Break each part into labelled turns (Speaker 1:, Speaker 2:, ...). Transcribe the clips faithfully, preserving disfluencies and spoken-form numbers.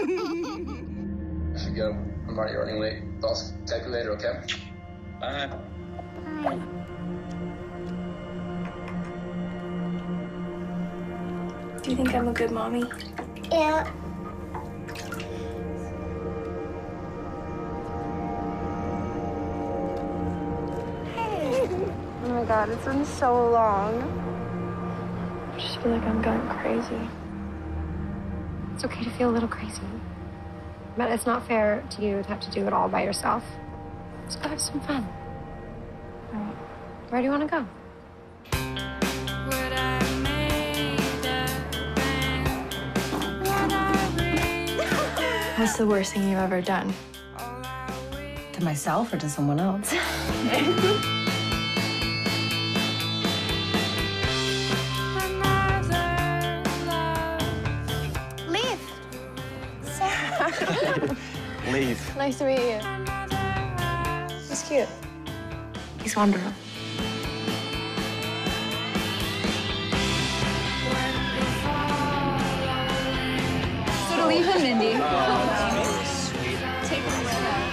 Speaker 1: I should go. I'm already running late. I'll check you later, okay? Bye.
Speaker 2: Bye. Do you think I'm a good mommy?
Speaker 3: Yeah.
Speaker 2: Hey. Oh my God, it's been so long. I just feel like I'm going crazy.
Speaker 4: It's okay to feel a little crazy. But it's not fair to you to have to do it all by yourself. Let's go have some fun. All right. Where do you want to go?
Speaker 2: What's the worst thing you've ever done?
Speaker 5: To myself or to someone else?
Speaker 2: Leave.
Speaker 6: Leave.
Speaker 2: Nice to meet you. He's cute.
Speaker 4: He's wonderful.
Speaker 2: So to leave him, Mindy.
Speaker 6: Sweet.
Speaker 2: Take him with him.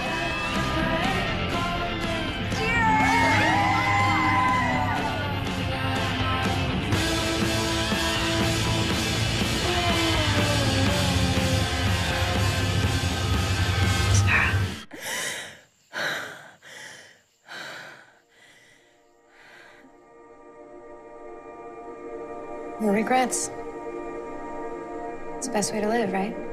Speaker 4: No regrets. It's the best way to live, right?